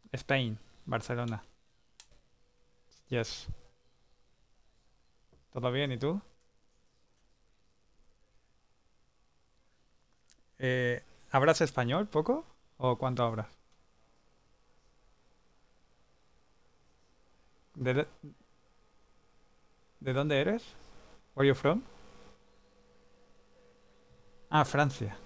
Spain, Barcelona. Yes. ¿Todo bien? ¿Y tú? ¿Hablas español poco? ¿O cuánto hablas? ¿De, de dónde eres? Where you from? Ah, Francia.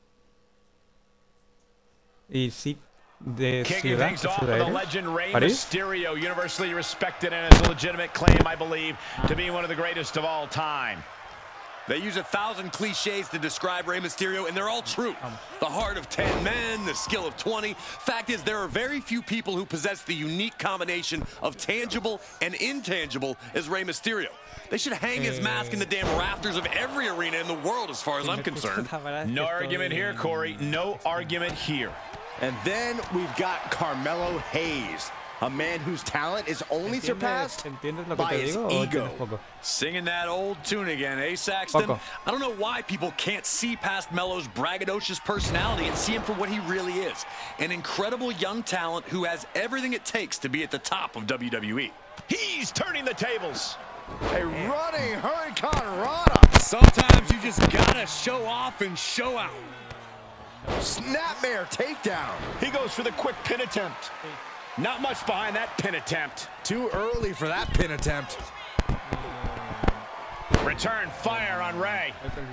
¿Y sí, de Kicking ciudad? things ¿Qué off ciudad with the eres? legend Rey ¿París? Mysterio, universally respected and has a legitimate claim, I believe, to be one of the greatest of all time. They use 1,000 cliches to describe Rey Mysterio, and they're all true. The heart of 10 men, the skill of 20. Fact is, there are very few people who possess the unique combination of tangible and intangible as Rey Mysterio. They should hang his mask in the damn rafters of every arena in the world, as far as I'm concerned. No argument here, Corey. No argument here. And then we've got Carmelo Hayes, a man whose talent is only surpassed ¿Entiendes lo que by te his digo o ego. entiendes poco? Singing that old tune again, eh, Saxton? Poco. I don't know why people can't see past Melo's braggadocious personality and see him for what he really is. An incredible young talent who has everything it takes to be at the top of WWE. He's turning the tables. A running Hurricane Rana. Sometimes you just gotta show off and show out. Snapmare takedown. He goes for the quick pin attempt. Not much behind that pin attempt. Too early for that pin attempt. Return fire on Rey.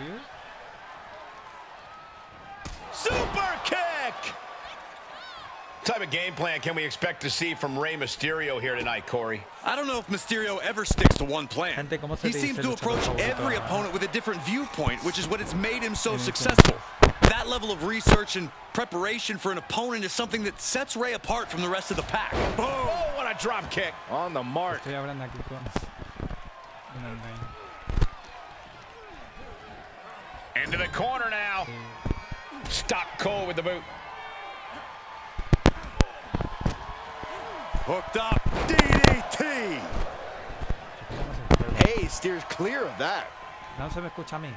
Super kick! What type of game plan can we expect to see from Rey Mysterio here tonight, Corey? I don't know if Mysterio ever sticks to one plan. Gente, ¿cómo se He te seems dice to luchador approach favorito? every opponent with a different viewpoint, which is what has made him so successful. That level of research and preparation for an opponent is something that sets Rey apart from the rest of the pack. Boom! Oh, what a drop kick. On the mark. Estoy hablando aquí con online. Into the corner now. Stop Cole with the boot. Hooked up. DDT. Hayes steers clear of that. No se me escucha a mí.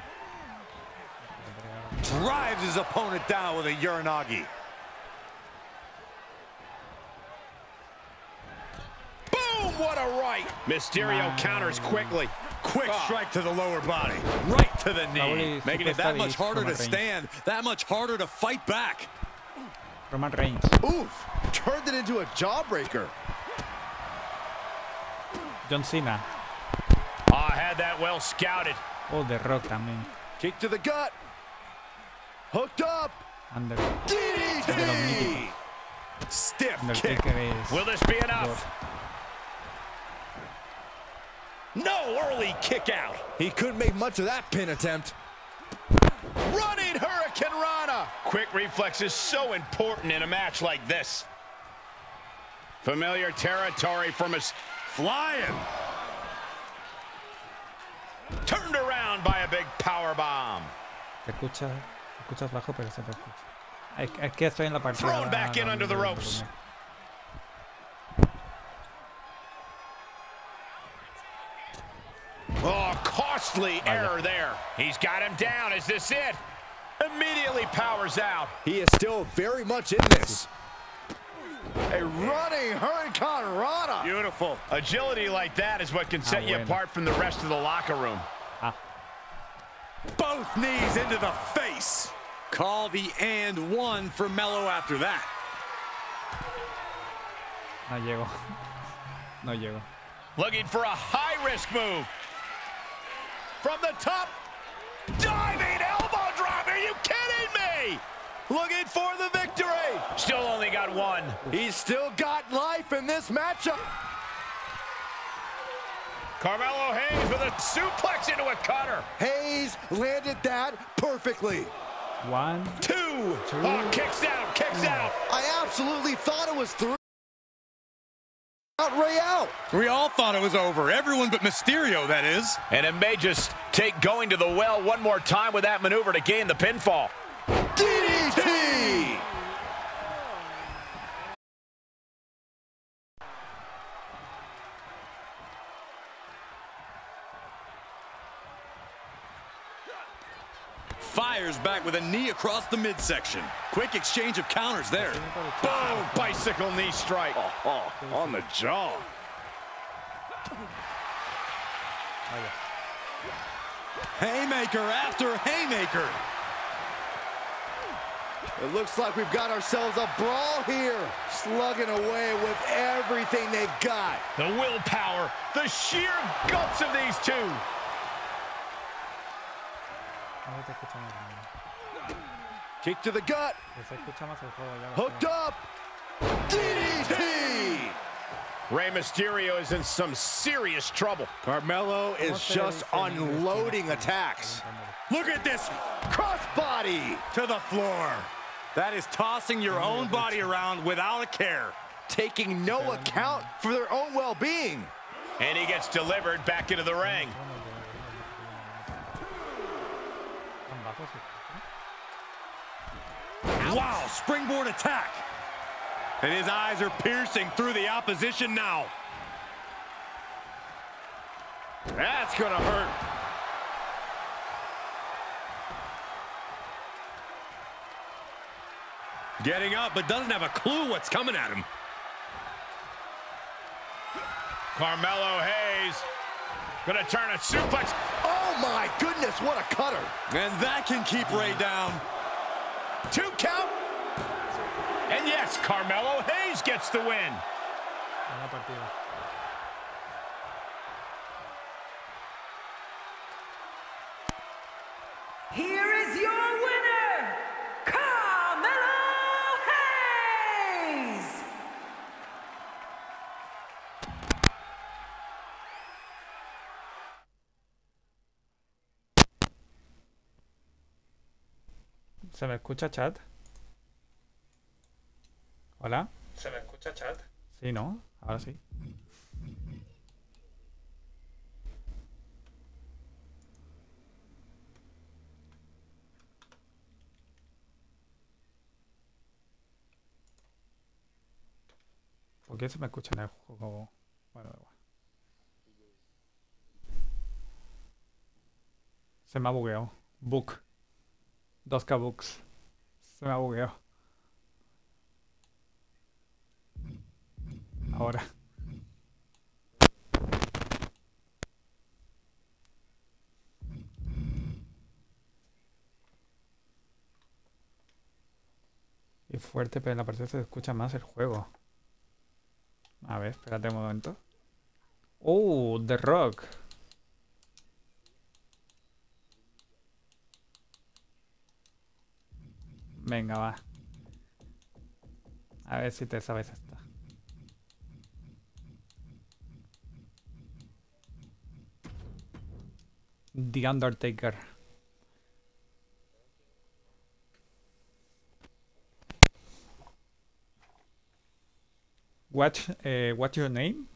Drives his opponent down with a Uranagi. Boom! What a right. Mysterio counters quickly. Quick strike to the lower body. Right to the knee. Raúl y Making it that Superstar much y harder Roman to Reigns. stand, that much harder to fight back. Roman Reigns. Oof. Turned it into a jawbreaker. John Cena. Oh, had that well scouted. O The Rock también. Kick to the gut. Hooked up. Under, DDT. Stiff kick. Undertaker es... Will this be enough? No early kick out. He couldn't make much of that pin attempt. Running Hurricane Rana. Quick reflexes so important in a match like this. Familiar territory from us. Flying. Turned around by a big power bomb. Te escuchas bajo, pero se te escucha. Es que estoy en la partida. Thrown back in under the ropes. Oh, costly error there. He's got him down. Is this it? Immediately powers out. He is still very much in this. A running Hurricane Rana. Beautiful. Agility like that is what can set you bueno. apart from the rest of the locker room. Both knees into the face. Call the and one for Melo after that. No llego. No llego. Looking for a high-risk move. From the top. Diving elbow drop. Are you kidding me? Looking for the victory. Still only got one. He's still got life in this matchup. Carmelo Hayes with a suplex into a cutter. Hayes landed that perfectly. 1, Two. Oh, kicks out, kicks out. I absolutely thought it was three. Out Ray out. We all thought it was over. Everyone but Mysterio, that is. And it may just take going to the well one more time with that maneuver to gain the pinfall. DDT. fires back with a knee across the midsection. Quick exchange of counters there. Boom! Bicycle knee strike. On the jaw. Haymaker after haymaker. It looks like we've got ourselves a brawl here. Slugging away with everything they've got. The willpower, the sheer guts of these two. No se escucha más. Kick to the gut. Se escucha más el juego ya. Hooked up. DDT. Rey Mysterio is in some serious trouble. Carmelo is just unloading attacks. Look at this. Crossbody To the floor. That is tossing your own body around without a care. taking no account for their own well-being. And he gets delivered back into the ring. Wow, springboard attack. And his eyes are piercing through the opposition now. That's gonna hurt. Getting up, but doesn't have a clue what's coming at him. Carmelo Hayes gonna turn a suplex. Oh my goodness, what a cutter. And that can keep Rey down. 2 count. And yes, Carmelo Hayes gets the win. Here is your winner, Carmelo Hayes! ¿Se me escucha chat? ¿Hola? ¿Se me escucha chat? Sí, ¿no? Ahora sí. ¿Por qué se me escucha en el juego? Bueno, da igual. Se me ha bugueado. Book. 2K Books. Se me ha bugueado. Ahora. Y fuerte, pero en la partida se escucha más el juego. A ver, espérate un momento. ¡Oh! The Rock. Venga, va. A ver si te sabes esta. The Undertaker. What's your name?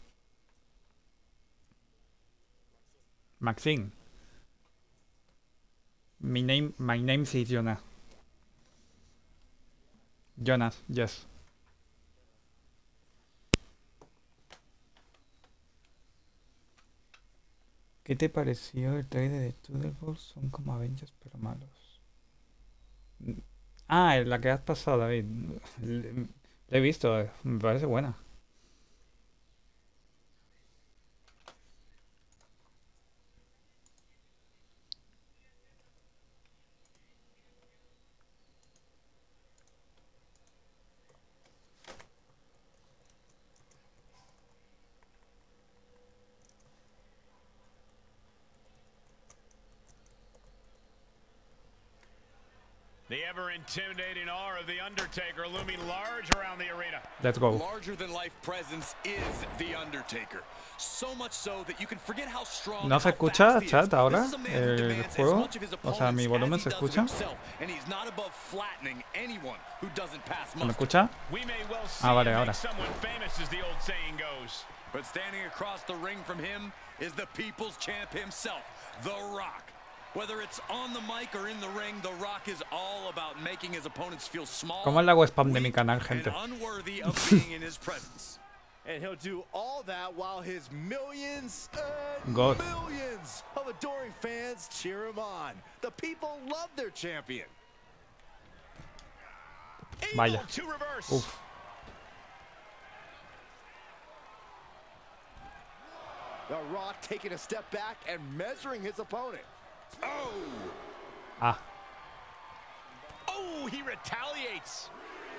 Maxine. My name is Jonas. Jonas, yes. ¿Qué te pareció el trailer de Thunderbolts? Son como Avengers pero malos. Ah, la que has pasado, David. La he visto, me parece buena. The ever-intimidating aura of The Undertaker looming large around the arena. Let's go. Larger-than-life presence is The Undertaker. So much so that you can forget how strong. ¿No se escucha, chat, ahora? El juego. O sea, mi volumen se escucha. ¿Se me escucha? Ah, vale, ahora. But standing across the ring from him is the people's champ himself, The Rock. Whether it's on the mic or in the ring, The Rock is all about making his opponents feel small. ¿Cómo le hago spam de mi canal, gente? And unworthy of being in his presence. And he'll do all that while his millions and God. millions of adoring fans cheer him on. The people love their champion. Vaya. Able to reverse. Uf. The Rock taking a step back and measuring his opponent. Oh! Ah. Oh, he retaliates.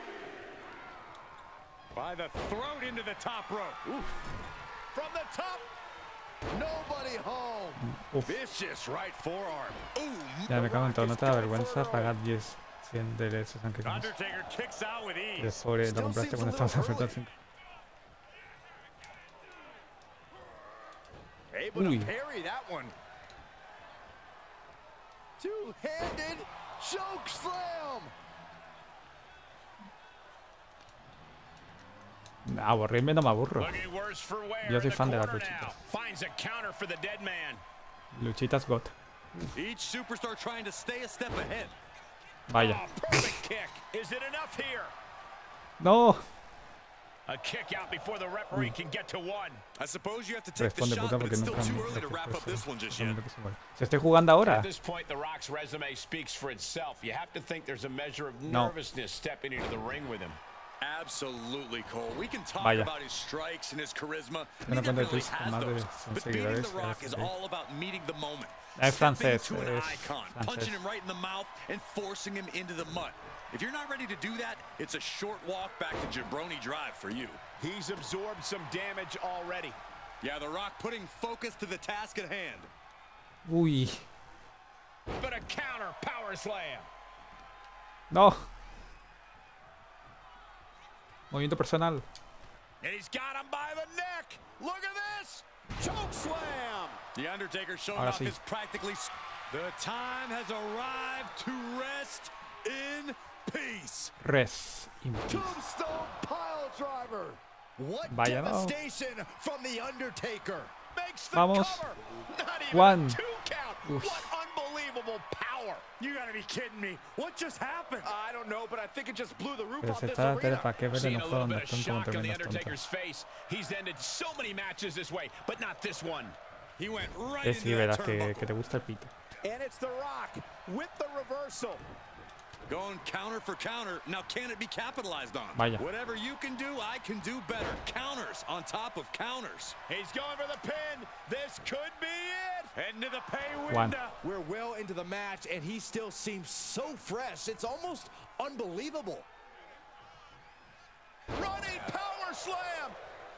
By the throat into the top rope. Oof. From the top. Nobody home. Uf. Vicious right forearm. Ooh. Ya me cago en todo. No te da vergüenza pagar 10, 100 de esos aunque tienes. Undertaker kicks out with Y ease. después lo compraste cuando estabas a oferta 5. Able to Uy. parry that one. Two-handed choke slam. Aburrirme no me aburro. Looking worse for wear Yo soy in the fan de las corner luchitas. now. Finds a counter for the dead man. Luchitas got. Each superstar trying to stay a step ahead. Vaya. Oh, perfect kick. Is it enough here? No. A kick out before the referee can get to one. I suppose you have to take the Responde shot, puta but porque it's still nunca too me early to wrap up this one just yet. Si estoy jugando ahora. At this point, The Rock's resume speaks for itself. You have to think there's a measure of No. nervousness stepping into the ring with him. Absolutely, Cole. We can talk Vaya. about his strikes and his charisma. Una He cuenta de definitely Twitch con has más de those. 100 But beating seguidores. The Rock Es is all about meeting the moment. Es Stepping francés, to an es icon, francés. punching him right in the mouth and forcing him into the mud. If you're not ready to do that, it's a short walk back to Jabroni Drive for you. He's absorbed some damage already. Yeah, The Rock putting focus to the task at hand. Uy. But a counter power slam. No. Movimiento personal. And he's got him by the neck. Look at this. Choke slam. The Undertaker showing Ahora off sí. his practically... The time has arrived to rest in peace. Res. in peace. Tombstone pile driver. What Vaya, no. devastation from the Undertaker. Makes the Vamos. cover. Not even One. a 2 count. Oof. What unbelievable power. You gotta be kidding me. What just happened? I don't know, but I think it just blew the roof Pero off se this está la tele arena. para que verle Seeing no a juego little donde bit of están como shock on the tremendas Undertaker's tontas. face. He's ended so many matches this way, but not this one. He went right Que sí, into that verás que turnbuckle. te gusta el pito. And it's The Rock with the reversal. Going counter for counter. Now, can it be capitalized on? Vaya. Whatever you can do, I can do better. Counters on top of counters. He's going for the pin. This could be it. Heading to the pay One. window. We're well into the match, and he still seems so fresh. It's almost unbelievable. Running power slam.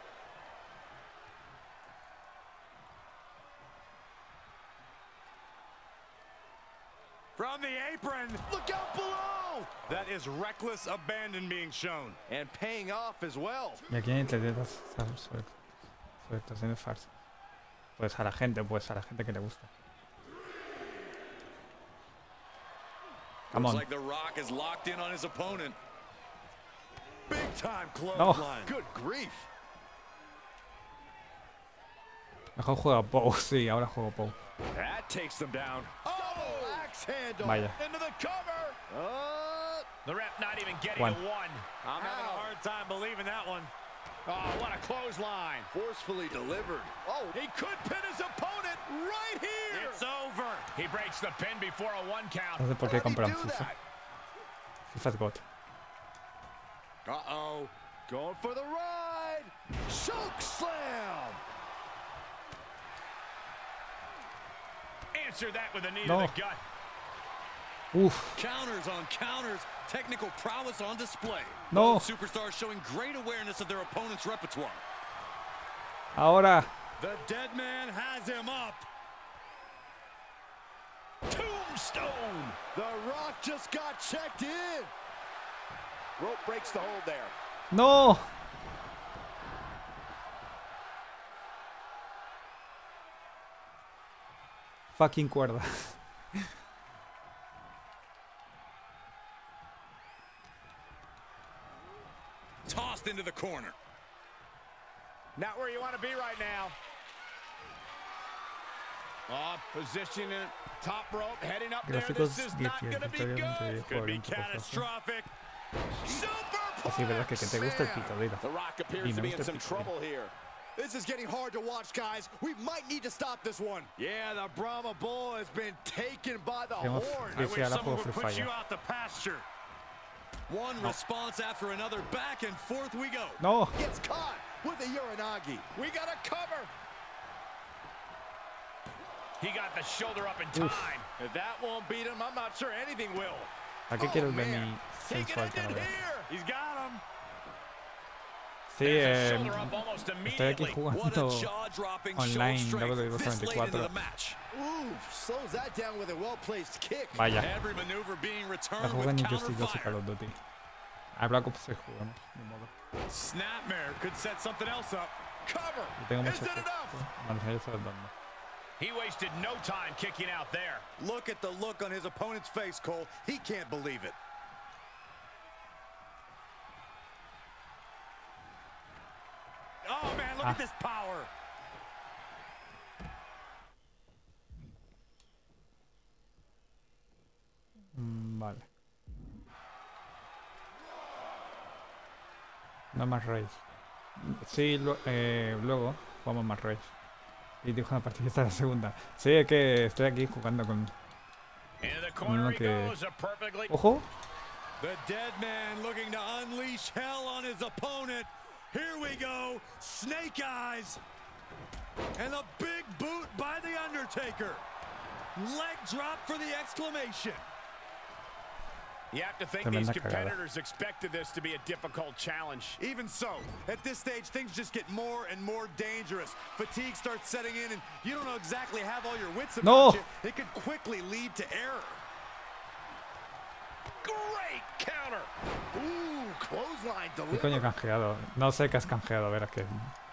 From the apron. Look out below! That is reckless abandon being shown. And paying off as well. Y aquí hay entrevistas sobre actuaciones falsas. Pues a la gente que le gusta. Come Looks on. like The Rock is locked in on his opponent. Big time No. clothesline. Good grief. Mejor juega Poe. Sí, ahora juego Poe. That takes them down. Oh! Axe handle. Vaya. Into the cover. The ref not even getting One. a one. I'm having a hard time believing that one. Oh, what a clothesline. Forcefully delivered. Oh, He could pin his opponent right here. It's over. He breaks the pin before a 1 count. No sé por how qué did he compran do FIFA. that? FIFA's got. Uh-oh. Going for the ride. Choke slam. Answer that with a knee No. to the gut. Uf. Counters on counters. Technical prowess on display. No. Both superstars showing great awareness of their opponent's repertoire. Ahora. The dead man has him up. Tombstone. The Rock just got checked in. Rope breaks the hold there. No. Fucking cuerda. Tossed into the corner. Not where you want to be right now. Position in top rope, heading up there. Gráficos This is not 10, going to be historia good. entre Could be videojuegos, por favor. catastrophic. Superplex. Así, verdad que te gusta el pito, dilo. The Rock Y appears to me be in gusta el some pito, trouble here. This is getting hard to watch, guys. We might need to stop this one. Yeah, the Brahma Bull has been taken by the Tenemos horn. que sea la juego free fire. out the pasture. One response after another. Back and forth we go. No. Gets caught with a Uranagi. We got a cover. He got the shoulder up in time. If that won't beat him, I'm not sure anything will. ¿A qué quieres ver mi He can sensual end que no it veo? here. He's got him. Sí, There's a shoulder up almost estoy aquí immediately. What jugando a jaw-dropping show of online strength this late into WWE the match. Ooh, slows that down with a well-placed kick. Vaya, Every maneuver being la returned jugué with en Injustice 2 y Call counter-fire. of Duty. A Black Ops 6 jugamos, de modo. Snapmare could set something else up. Cover. Y tengo mucho Isn't it tiempo. enough? Manejar eso es dando. He wasted no time kicking out there. Look at the look on his opponent's face, Cole. He can't believe it. Oh, man, look at this power. Vale. No más race. Sí, luego jugamos más race. Y dijo una partida esta la segunda. Sí, es que estoy aquí jugando con Into the uno corner he que... goes. A perfectly... ¡Ojo! The dead man looking to unleash hell on his opponent. Here we go. Snake eyes. And a big boot by The Undertaker. Leg drop for the exclamation. You have to think these Tremenda cagada. competitors expected this to be a difficult challenge. Even so, at this stage, things just get more and more dangerous. Fatigue starts setting in, and you don't know exactly have all your wits about No. you. It could quickly lead to error. Great counter. Ooh, clothesline ¿Qué coño he delivered. canjeado? No sé qué has canjeado, verás que...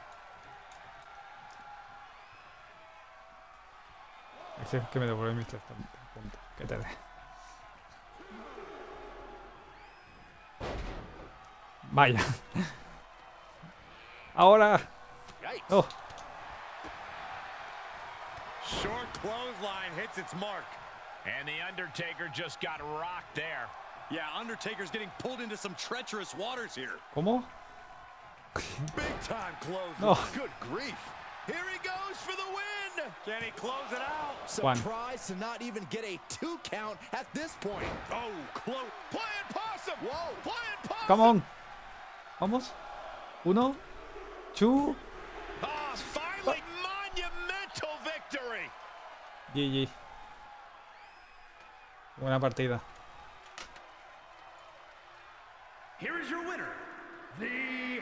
Ese es que me devuelve mis 3 puntos. Que te dé. Vaya. Ahora. Yikes. Oh. Short clothesline hits its mark. And The Undertaker just got rocked there. Yeah, Undertaker's getting pulled into some treacherous waters here. ¿Cómo? Big time clothesline. No. Good grief. Here he goes for the win. Can he close it out? Juan. Surprised to not even get a 2 count at this point. Oh, close. Playing possum. Whoa. Playing possum. Come on. Vamos. 1, 2. Ah, finally, monumental victory. GG. Buena partida. Here is your winner, The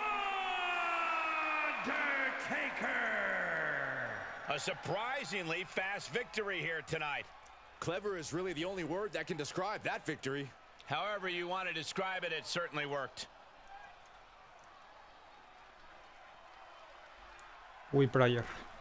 Undertaker. A surprisingly fast victory here tonight. Clever is really the only word that can describe that victory. However you want to describe it, it certainly worked. Uy, player.